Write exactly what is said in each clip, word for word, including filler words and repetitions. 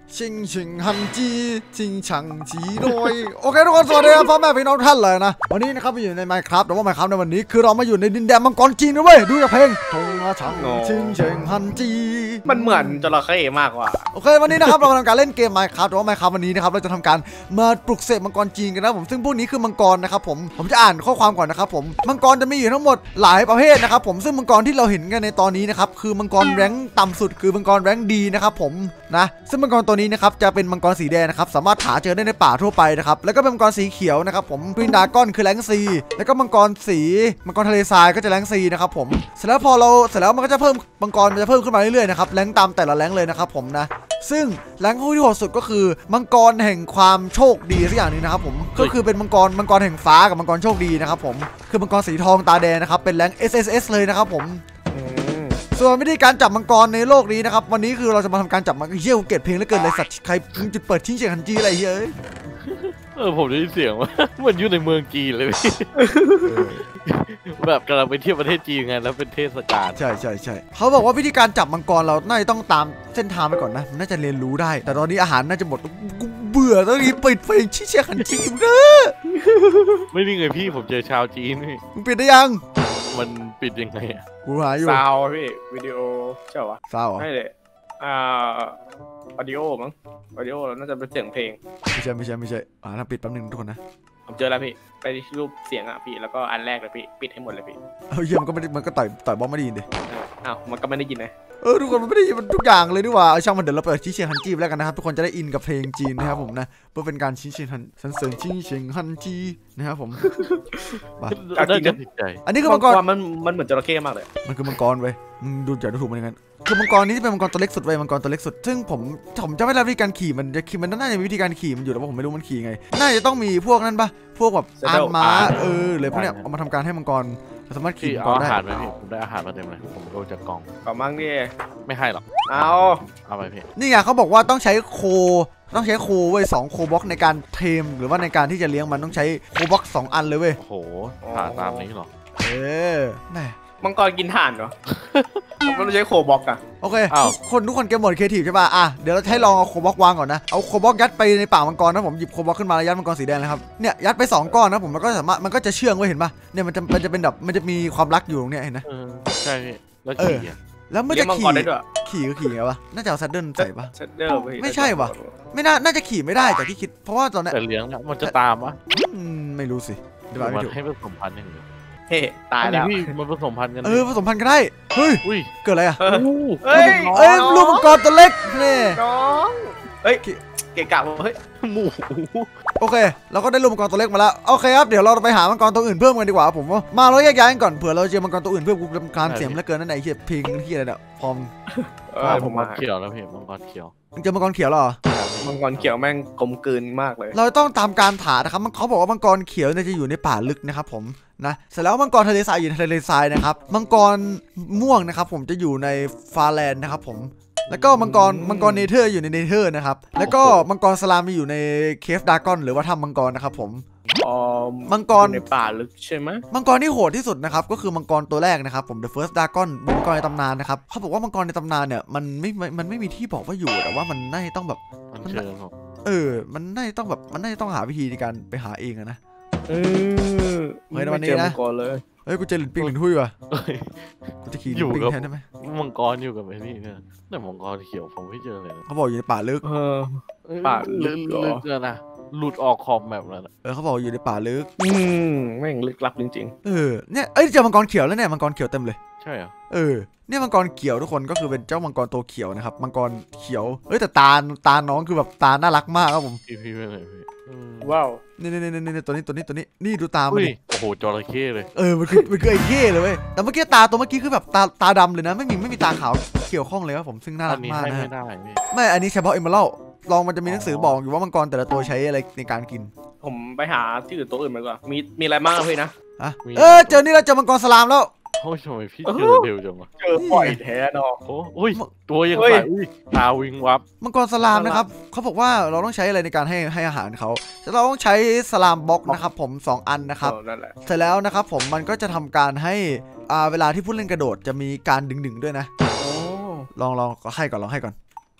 ชิงชิงฮันจีชิงชังจีโดยโอเคทุกคนสวัสดีครับพ่อแม่พี่น้องท่านเลยนะวันนี้นะครับอยู่ใน Minecraft แต่ว่า Minecraft ในวันนี้คือเรามาอยู่ในดินแดนมังกรจีนนะเว้ยดูจากเพลงทงชังชิงชิงฮันจีมันเหมือนจระเข้มากกว่าโอเควันนี้นะครับเรากำลังการเล่นเกม Minecraft แต่ว่า Minecraft วันนี้นะครับเราจะทำการมาปลุกเสกมังกรจีนกันนะผมซึ่งพวกนี้คือมังกรนะครับผมผมจะอ่านข้อความก่อนนะครับผมมังกรจะมีอยู่ทั้งหมดหลายประเภทนะครับผมซึ่งมังกรที่เราเห็นกันในตอนนี้นะครับคือมังกรแรงต่ำสุดคือมังกรแรงดีนะครับผมนะซึ่งมังกรตัวนี้นะครับจะเป็นมังกรสีแดงนะครับสามารถหาเจอได้ในป่าทั่วไปนะครับแล้วก็เป็นมังกรสีเขียวนะครับผมกรีนดากอนคือแรงซีแล้วก็มังกรสีมังกรทะเลทรายก็จะแรงซีนะครับผมเสร็จแล้วพอเราเสร็จแล้วมันก็จะเพิ่มมังกรมันจะเพิ่มขึ้นมาเรื่อยๆนะครับแรงตามแต่ละแรงเลยนะครับผมนะซึ่งแรงที่โหดสุดก็คือมังกรแห่งความโชคดีสักอย่างนึงนะครับผมก็คือเป็นมังกรมังกรแห่งฟ้ากับมังกรโชคดีนะครับผมคือมังกรสีทองตาแดงนะครับเป็นแรง เอส เอส เอส เลยนะครับผมส่วนวิธีการจับมังกรในโลกนี้นะครับวันนี้คือเราจะมาทำการจับมังกรเฮี้ยเกตเพลงแล้วเกินเลยสัตว์ใครจุดเปิดทิ้งเสียงฮันจีอะไรเฮ้ยเออผมได้ยินเสียงว่าเหมือนอยู่ในเมืองจีนเลยแบบกำลังไปเที่ยวประเทศจีนไงแล้วเป็นเทศกาลใช่ใช่ใช่เขาบอกว่าวิธีการจับมังกรเราน่าจะต้องตามเส้นทางไปก่อนนะน่าจะเรียนรู้ได้แต่ตอนนี้อาหารน่าจะหมดกูเบื่อต้องรีบปิดเพลงชี้เชียร์ฮันจีเด้อไม่นี่ไงพี่ผมเจอชาวจีนนี่มึงปิดได้ยังมันปิดยังไงอ่ะกูหาอยู่ซาวพี่วิดีโอใช่ปะซาวไม่เลยอ่าออดิโอมั้งออดิโอน่าจะเป็นเสียงเพลงไม่ใช่ไม่ใช่ไม่ใช่อ่าถ้าปิดแป๊บนึงทุกคนนะผมเจอแล้วพี่ไปรูปเสียงอ่ะพี่แล้วก็อันแรกเลยพี่ปิดให้หมดเลยพี่เฮ้ยมันก็ไม่ได้มันก็ต่อยต่อยบอมไม่ได้ยินดิอ้าวมันก็ไม่ได้ยินนะเออทุกคนมันไม่ได้ยินมันทุกอย่างเลยดีกว่าช่างมันเดี๋ยวเราเปิดชี้เชียงฮันจีแล้วกันนะครับทุกคนจะได้อินกับเพลงจีนนะครับผมนะเพื่อเป็นการชี้เชียงฮันสันเสริญชี้เชียงฮันจีนะครับผมอันนี้อันนี้คือมังกรมันมันเหมือนจระเข้มากเลยมันคือมังกรเว้ยมึงดูจากดูถูกมันยังไงคือมังกรนี้ที่เป็นมังกรตัวเล็กสุดเว้ยมังกรตัวเล็กสุดซึ่งผมผมจะไม่รับวิธีการขี่มันจะขี่มันน่าจะมีวิธีการขี่มันอยู่แต่ว่าผมไม่รู้มันขี่ไงน่าจะต้องมีพวกนั้นปะพวกแบบอาร์ม้าเออเลยพวกเนี้ยเอามาทำการให้มังกรสามารถขี่มังกรได้อาหารไหมพี่ผมได้อาหารมาเต็มเลยผมโดนจากกล่องกล่องมั่งดิไม่ให้หรอกเอาเอาไปพี่นี่ไงเขาบอกว่าต้องใช้โคต้องใช้โคเว้ยสองโคบ็อกในการเทมหรือว่าในการที่จะเลี้ยงมันต้องใช้โคบ็อกสองอันเลยเว้ยโอ้โหผ่าตามนี้หรอเออแม่มังกรกินถ่านเหรอมันไม่ใช่โคบ็อกอะโอเคคนทุกคนเกมหมดครีเอทีฟใช่ป่ะอ่ะเดี๋ยวเราให้ลองเอาโคบ็อกวางก่อนนะเอาโคบ็อกยัดไปในปากมังกรนะผมหยิบโคบ็อกขึ้นมาแล้วยัดมังกรสีแดงเลยครับเนี่ยยัดไปสองก้อนนะผมมันก็สามารถมันก็จะเชื่องไว้เห็นป่ะเนี่ยมันจะมันจะเป็นแบบมันจะมีความรักอยู่ตรงเนี้ยเห็นไหมใช่แล้วขี่แล้วมันจะขี่ขี่ก็ขี่ไงวะน่าจะเอาซัดเดิลใส่ป่ะไม่ใช่ป่ะไม่น่าน่าจะขี่ไม่ได้แต่ที่คิดเพราะว่าตอนนี้แต่เลี้ยงมันจะตามวะไม่รู้สิเดี๋ยวมันให้ผสมพันธุ์อย่างเดียวเฮ้ตายแล้วพี่มันผสมพันธุ์กันเออผสมพันธุ์กันได้เฮ้ยเกิดอะไรอ่ะเฮ้ยเอ้ยลูกมังกรตัวเล็กนี่น้องเฮ้ยเกะกะเฮ้ยหมูโอเคเราก็ได้ลูกมังกรตัวเล็กมาแล้วโอเคครับเดี๋ยวเราไปหามังกรตัวอื่นเพิ่มกันดีกว่าผมว่ามาเราแยกย้ายกันก่อนเผื่อเราเจอมังกรตัวอื่นเพิ่มกูรำคาญเสียงแล้วเกินนั่นไหนเฮียเพลงที่อะไรเนี่ยพร้อมผมมังกรเขียวแล้วพี่มังกรเขียวเจอมังกรเขียวหรอมังกรเขียวแม่งกลมกลืนมากเลยเราต้องตามการถานะครับเขาบอกว่ามังกรเขียวเนี่ยจะอยู่ในป่าลึกนะครับผมนะเสร็จแล้วมังกรทะเลทรายอยู่ในทะเลทรายนะครับมังกรม่วงนะครับผมจะอยู่ในฟาแลนด์นะครับผมแล้วก็มังกรมังกรเนเธอร์อยู่ในเนเธอร์นะครับแล้วก็มังกรสลามมีอยู่ในเคฟดากอนหรือว่าถ้ำมังกรนะครับผมอ๋อมังกรในป่าลึกใช่ไหมมังกรที่โหดที่สุดนะครับก็คือมังกรตัวแรกนะครับผม The First Dragon มังกรในตำนานนะครับเขาบอกว่ามังกรในตำนานเนี่ยมันไม่มันไม่มีที่บอกว่าอยู่แต่ว่ามันน่าจะต้องแบบเออมันน่าจะต้องแบบมันน่าจะต้องหาวิธีในการไปหาเองนะเออเฮ้ยวันนี้นะเฮ้ยกูเจอหลินปิงหลินหุ้ยวะกูจะขี่หลินปิงแทนได้ไหมมังกรอยู่กับไอ้นี่เนี่ยแต่มังกรเขียวผมไม่เจอเลยเขาบอกอยู่ในป่าลึกเออป่าลึกลึกเลยนะหลุดออกขอบแบบนั้นเออเขาบอกอยู่ในป่าลึกอืมแม่งลึกลับจริงๆเออเนี่ยเอ้ยเจอมังกรเขียวแล้วเนี่ยมังกรเขียวเต็มเลยใช่เหรอเออเนี่ยมังกรเขียวทุกคนก็คือเป็นเจ้ามังกรตัวเขียวนะครับมังกรเขียวเอ้ยแต่ตาตาน้องคือแบบตาน่ารักมากครับผมพี่พี่ไม่เลยพี่ว้าวนี่นี่นี่นี่ตัวนี้ตัวนี้ตัวนี้นี่ดูตามันโอ้โหจระเข้เลยเออมันคือมันคือไอ้เข้เลยเว้ยแต่เมื่อกี้ตาตัวเมื่อกี้คือแบบตาตาดำเลยนะไม่มีไม่มีตาขาวเกี่ยวข้องเลยครับผมซึ่งน่ารักมากนะไม่อันนี้เฉพาะเอเมอรัลลองมันจะมีหนังสือบอกอยู่ว่ามังกรแต่ละตัวใช้อะไรในการกินผมไปหาที่อื่นตัวอื่นมาก่อนมีมีอะไรบ้างพี่นะอ่ะเออเจอนี่แล้วเจอมังกรสลามแล้วโอ้ยทำไมพี่เจอเร็วจังวะเจอปล่อยแท้เนาะโอ้ยตัวยังไงอุ้ยตาวิงวับมังกรสลามนะครับเขาบอกว่าเราต้องใช้อะไรในการให้ให้อาหารเขาเราต้องใช้สลามบล็อกนะครับผมสองอันนะครับเสร็จแล้วนะครับผมมันก็จะทำการให้อ่าเวลาที่ผู้เล่นกระโดดจะมีการดึงๆด้วยนะลองลองก็ให้ก่อนลองให้ก่อน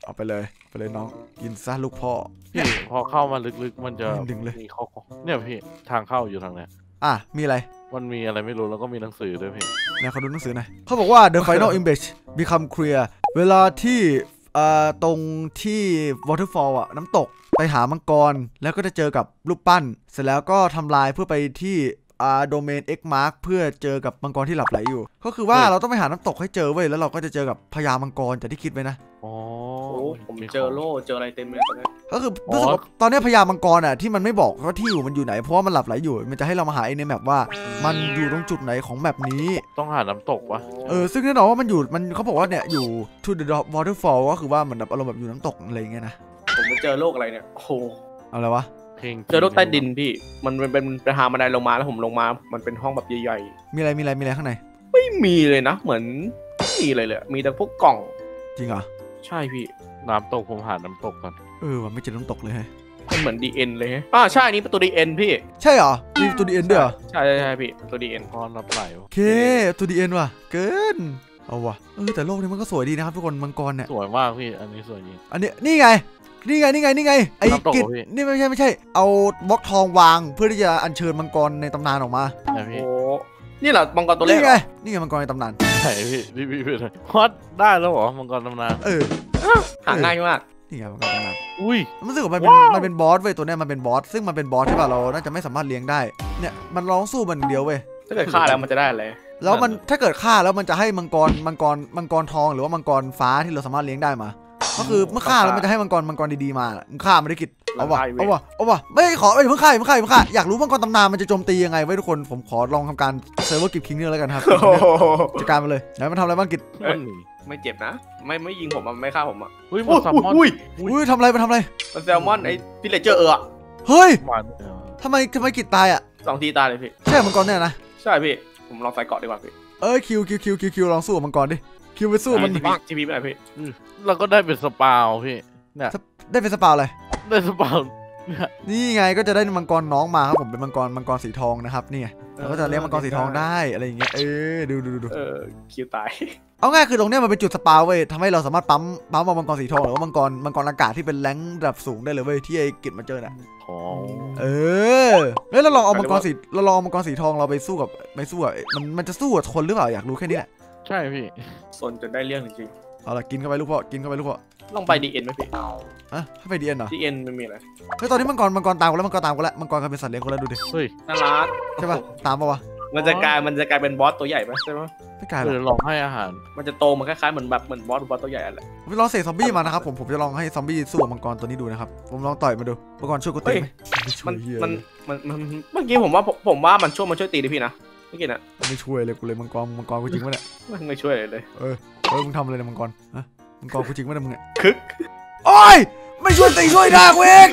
เอาไปเลยไปเลยน้องกินซะลูกพ่อพี่พอเข้ามาลึกๆมันจะดึงเลยมีข้อเนี่ยพี่ทางเข้าอยู่ทางเนี้ยอ่ะมีอะไรมันมีอะไรไม่รู้แล้วก็มีหนังสือด้วยพี่ไหนเขาดูหนังสือหน่อยเขาบอกว่า the final image become clear เวลาที่อ่าตรงที่ waterfall อ่ะน้ำตกไปหามังกรแล้วก็จะเจอกับรูปปั้นเสร็จแล้วก็ทำลายเพื่อไปที่อ่าโดเมน X mark เพื่อเจอกับมังกรที่หลับไหลอยู่ก็คือว่าเราต้องไปหาน้ำตกให้เจอเว้ยแล้วเราก็จะเจอกับพญามังกรจากที่คิดไว้นะอ๋อโอ้ผมเจอโล่เจออะไรเต็มเลยตอนนี้ก็คือรู้สึกว่าตอนนี้พญามังกรอ่ะที่มันไม่บอกว่าที่อยู่มันอยู่ไหนเพราะว่ามันหลับไหลอยู่มันจะให้เรามาหาในแมปว่ามันอยู่ตรงจุดไหนของแมปนี้ต้องหาน้ำตกวะเออซึ่งแน่นอนว่ามันอยู่มันเขาบอกว่าเนี่ยอยู่ to the waterfall ก็คือว่าเหมือนแบบอารมณ์แบบอยู่น้ำตกอะไรอย่างเงี้ยนะผมไปเจอโลกอะไรเนี่ยโอ้โหเอาอะไรวะเพลงเจอโลกใต้ดินพี่มันเป็นเป็นเป็นทางบันไดลงมาแล้วผมลงมามันเป็นห้องแบบใหญ่มีอะไรมีอะไรมีอะไรข้างในๆไม่มีเลยนะเหมือนไม่มีเลยเลยมีแต่พวกกล่องจริงเหรอใช่พี่น้ำตกผมหาน้ำตกก่อนเออว่ะไม่เจอน้ำตกเลยฮะมันเหมือน ดี เอ็น เลยฮะอ่าใช่อันนี้เป็นตัว ดี เอ็น พี่ใช่เหรอมีตัวดีเอ็นด้วยเหรอใช่ใช่ใช่พี่ตัว ดี เอ็นพอรับไหลวะโอเคตัวดีเอ็นว่ะเกินเอาว่ะเออแต่โลกนี้มันก็สวยดีนะครับทุกคนมังกรเนี่ยสวยมากพี่อันนี้สวยจริงอันนี้นี่ไงนี่ไงนี่ไงนี่ไงไอ้น้ำตกกิจเหรอพี่นี่ไม่ใช่ไม่ใช่เอาบล็อกทองวางเพื่อที่จะอัญเชิญมังกรในตำนานออกมานะพี่โอ้นี่เหรอมังกรตัวแรกนี่เหรไงอนี่ไงมังกรในตำนานไหนพี่พี่พี่พี่ฮอตได้แล้วเหรอมังกรตำนานเออหาง่ายมากนี่ไงมังกรตำนานอุ้ยมันรู้สึกว่ามันเป็นว้าวมันเป็นบอสเว้ยตัวเนี้ยมันเป็นบอสซึ่งมันเป็นบอสที่ว่าเราน่าจะไม่สามารถเลี้ยงได้เนี่ยมันร้องสู้มันเดียวเว้ยถ้าเกิดฆ่าแล้วมันจะได้อะไรแล้วมันถ้าเกิดฆ่าแล้วมันจะให้มังกรมังกรมังกรทองหรือว่ามังกรฟ้าที่เราสามารถเลี้ยงได้มาก็คือเมื่อฆ่าแล้วมันจะให้มังกรมังกรดีๆมามึงฆ่าไม่ได้กิจเอาวะเอาวะเอาวะไม่ขอเอ้ยเพิ่งฆ่าเพิ่งฆ่าเพิ่งฆ่าอยากรู้มังกรตำนานมันจะโจมตียังไงไว้ทุกคนผมขอลองทำการเซิร์ฟเวอร์กิจคิงเนอร์แล้วกันครับโอ้โหจัดการมาเลยไหนมันทำอะไรบ้างกิจมันหนีไม่เจ็บนะ ไม่ไม่ยิงผมอะไม่ฆ่าผมอ่ะอุ้ยมันซัมมอนอุ้ยอุ้ยทำอะไรมันทำอะไรมันแซลมอนไอ้พิเลเจอร์เอออะเฮ้ยมันทำไมทำไมกิจตายอ่ะสองทีตายเลยพี่ใช่มังกรเนี่ยนะใช่พี่ผมลองใส่เกาะดีกว่าพี่เอ้ยคิวคิวคิวคิวคิวลองสู้กับมังกรดิคิวไปสู้มันจีพีจีพีไปไหนพี่เราก็ได้เป็นสปาวพี่เนี่ยได้เป็นสปาวเลยได้สปาวเนี่ยนี่ไงก็จะได้มังกรน้องมาครับผมเป็นมังกรมังกรสีทองนะครับนี่ไงเราก็จะเลี้ยงมังกรสีทองได้อะไรอย่างเงี้ยเออดูดูดูดูเออคิวตายเอาง่ายคือตรงเนี้ยมันเป็นจุดสปาวเว้ยทำให้เราสามารถปั๊มปั๊มเอามังกรสีทองหรือว่ามังกรมังกรอากาศที่เป็นแรงค์ระดับสูงได้เลยเว้ยที่ไอ้กิจมาเจอน่ะของเออเฮ้ยเราลองเอามังกรสีเราลองเอามังกรสีทองเราไปสู้กับไปสู้กับมันมันจะสู้กับคนหรือเปล่าอยากรู้แค่นี้แหละใช่พี่สนจนได้เรื่องจริงเอาละกินเข้าไปลูกพ่อกินเข้าไปลูกพ่อๆลองไปดีเอ็นไหมพี่อ่ะให้ไปดีเอ็นเหรอดีเอ็นมันมีอะไรเฮ้ยตอนนี้มังกรมังกรตามกูแล้วมังกรตามกูแล้วมังกรกลายเป็นสัตว์เลี้ยงกูแล้วดูดิเฮ้ยน่ารักใช่ป่ะตามปะวะมันจะกลายมันจะกลายเป็นบอสตัวใหญ่ไหมใช่ไหมไม่กลายหรเออกอลองให้อาหารมันจะโตมันคล้ายๆเหมือนแบบเหมือนบอสบอสตัวใหญ่อะไรผมจะลองเสกซอมบี้มานะครับผมผมจะลองให้ซอมบี้สู้กับมังกรตัวนี้ดูนะครับผมลองต่อยมาดูมังกรช่วยกูตีไหมไม่ช่วมัยนเหี้ยมันมันมันเมื่อกี้ผมว่าผมผมว่ามันช่วยมันช่วยตีดิพี่นะเมื่อกี้น่ะไม่ช่วยเลยกูเลยมังกรมังกรกูจริงปะเนี่ยมันไม่ช่วยเลยเลยเออเออมึงทำอะไรเนี่ยมังกรฮะมังกรกูจริงปะเนี่ยมึงเนี่ยคึกโอ้ยไม่ช่วยตีช่วยด่ากูเอง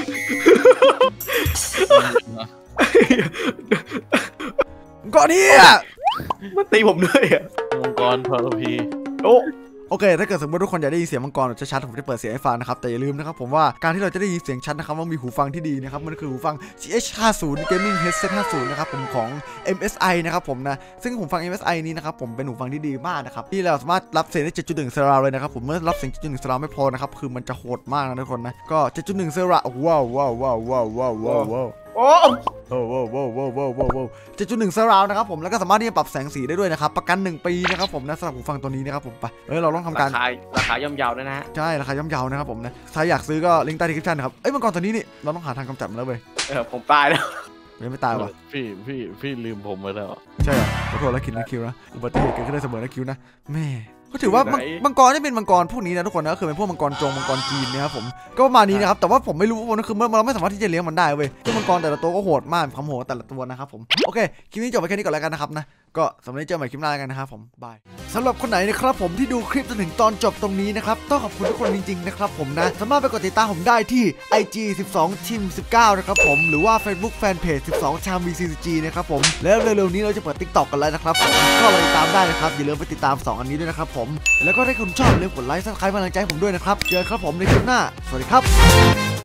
มังกรเนี่ยมันตีผมด้วยอ่ะมังกรทรพีโอ้โอเคถ้าเกิดสมมติทุกคนอยากได้ยินเสียงมังกรแบบชัดๆผมจะเปิดเสียงให้ฟังนะครับแต่อย่าลืมนะครับผมว่าการที่เราจะได้ยินเสียงชัดนะครับต้องมีหูฟังที่ดีนะครับมันคือหูฟัง จี เอช ห้าสิบ Gaming Headset ห้าสิบนะครับผมของ เอ็ม เอส ไอ นะครับผมนะซึ่งหูฟัง เอ็ม เอส ไอ นี้นะครับผมเป็นหูฟังที่ดีมากนะครับที่เราสามารถรับเสียงได้ เจ็ดจุดหนึ่ง เซราเลยนะครับผมเมื่อรับเสียง เจ็ดจุดหนึ่ง เซราไม่พอนะครับคือมันจะโหดมากนะทุกคนนะก็ เจ็ดจุดหนึ่ง เซราว้าวว้าวว้าวว้าวว้าวว้าวว้าวโอ้โอ้โหโว้โว้โว้โว้โว้เจ็ดจุดหนึ่ง surround นะครับผมแล้วก็สามารถที่จะปรับแสงสีได้ด้วยนะครับประกันหนึ่งปีนะครับผมนะสำหรับหูฟังตัวนี้นะครับผมไปเฮ้ยเราต้องทำการราคาราคาย่อมเยาวด้วยนะฮะใช่ราคาย่อมเยานะครับผมนะถ้าอยากซื้อก็ลิงก์ใต้ดีคริปชั่นนะครับเอ้ยมังกรตัวนี้นี่เราต้องหาทางกำจัดมันแล้วเว้ยเออผมตายแล้วยังไม่ตายว่ะพี่พี่พี่ลืมผมไปแล้วใช่เหรอขอโทษแล้วคิดนะคิวนะอุบัติเหตุเกิดขึ้นได้เสมอนะคิวนะแม่ก็ถือว่ามังมังกรนี่เป็นมังกรพวกนี้นะทุกคนนะก็คือเป็นพวกมังกรจงมังกรจีนนะครับผมก็ประมาณนี้นะครับแต่ว่าผมไม่รู้ว่ามันคือเราไม่สามารถที่จะเลี้ยงมันได้เว้ยซึ่งมังกรแต่ละตัวก็โหดมากความโหดแต่ละตัวนะครับผมโอเคคลิปนี้จบไปแค่นี้ก่อนแล้วกันนะครับนะก็สำหรับนี้เจอใหม่คลิปหน้าแล้วกันนะครับผมบายสำหรับคนไหนนะครับผมที่ดูคลิปจนถึงตอนจบตรงนี้นะครับต้องขอบคุณทุกคนจริงๆนะครับผมนะสามารถไปกดติดตามผมได้ที่ ไอ จี สิบสอง ทีม สิบเก้านะครับผมหรือว่า Facebook Fanpage สิบสอง ชาม วี ซี ซี จี นะครับผมแล้วเร็วๆนี้เราจะเปิด TikTok กันแล้วนะครับผมก็ไปติดตามได้นะครับอย่าลืมไปติดตามสองอันนี้ด้วยนะครับผมแล้วก็ถ้าคุณชอบอย่าลืมกดไลค์ซับสไครป์กำลังใจให้ผมด้วยนะครับเจอกันครับผมในคลิปหน้าสวัสดีครับ